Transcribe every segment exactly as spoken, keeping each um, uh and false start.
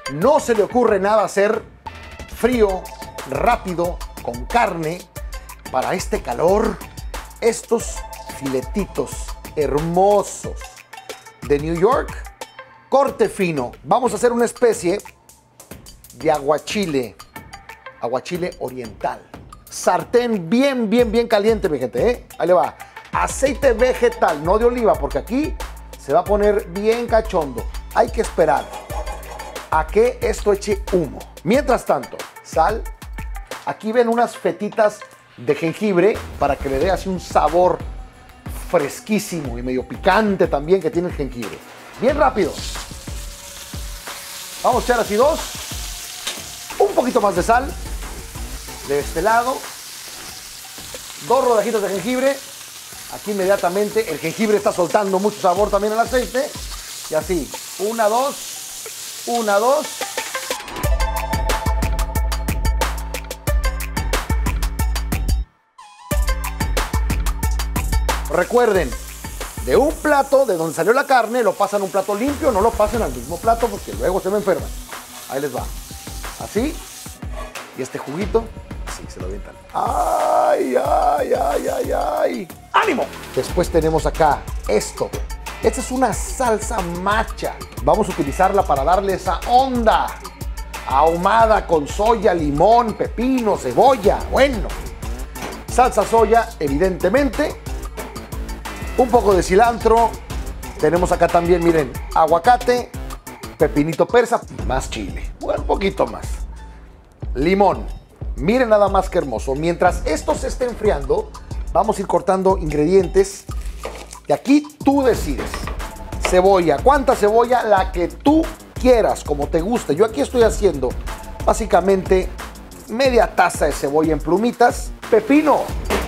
No se le ocurre nada hacer frío, rápido, con carne. Para este calor, estos filetitos hermosos de New York, corte fino. Vamos a hacer una especie de aguachile, aguachile oriental. Sartén bien, bien, bien caliente, mi gente, ¿eh? Ahí le va. Aceite vegetal, no de oliva, porque aquí se va a poner bien cachondo. Hay que esperar a que esto eche humo. Mientras tanto, sal. Aquí ven unas fetitas de jengibre para que le dé así un sabor fresquísimo y medio picante también que tiene el jengibre. Bien rápido. Vamos a echar así dos. Un poquito más de sal. De este lado. Dos rodajitas de jengibre. Aquí inmediatamente el jengibre está soltando mucho sabor también al aceite. Y así. Una, dos. Una, dos. Recuerden, de un plato de donde salió la carne, lo pasan a un plato limpio, no lo pasen al mismo plato porque luego se me enferman. Ahí les va. Así. Y este juguito, así se lo avientan. ¡Ay, ay, ay, ay, ay! ¡Ánimo! Después tenemos acá esto. Esta es una salsa macha. Vamos a utilizarla para darle esa onda ahumada con soya, limón, pepino, cebolla. Bueno. Salsa soya, evidentemente. Un poco de cilantro. Tenemos acá también, miren, aguacate, pepinito persa, más chile. Bueno, un poquito más. Limón. Miren nada más que hermoso. Mientras esto se esté enfriando, vamos a ir cortando ingredientes. Y aquí tú decides. Cebolla. ¿Cuánta cebolla? La que tú quieras, como te guste. Yo aquí estoy haciendo básicamente media taza de cebolla en plumitas. Pepino.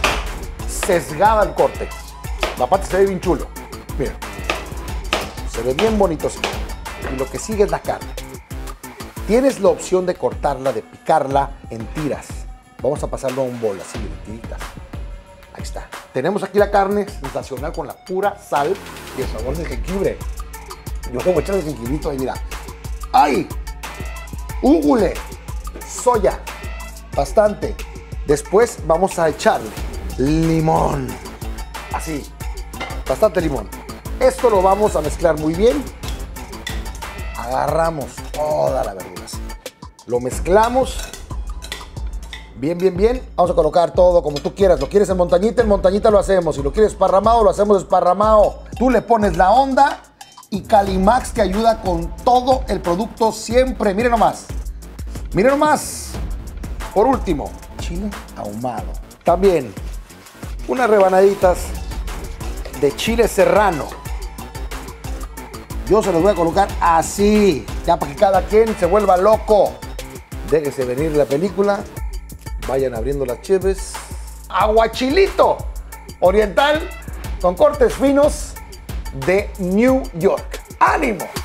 Sesgada al corte. La pata se ve bien chulo. Mira. Se ve bien bonito así. Y lo que sigue es la carne. Tienes la opción de cortarla, de picarla en tiras. Vamos a pasarlo a un bol, así, de tiritas. Ahí está. Tenemos aquí la carne sensacional con la pura sal y el sabor del jengibre. Yo le voy a echar el jengibrito ahí, mira. ¡Ay! ¡Úgule! Soya. Bastante. Después vamos a echarle limón. Así. Bastante limón. Esto lo vamos a mezclar muy bien. Agarramos toda la verdura así. Lo mezclamos. Bien, bien, bien. Vamos a colocar todo como tú quieras. Lo quieres en montañita, en montañita lo hacemos. Si lo quieres esparramado, lo hacemos esparramado. Tú le pones la onda y Calimax te ayuda con todo el producto siempre. Miren nomás. Miren nomás. Por último, chile ahumado. También unas rebanaditas de chile serrano. Yo se los voy a colocar así, ya para que cada quien se vuelva loco. Déjese venir la película. Vayan abriendo las chives. Aguachilito oriental con cortes finos de New York. ¡Ánimo!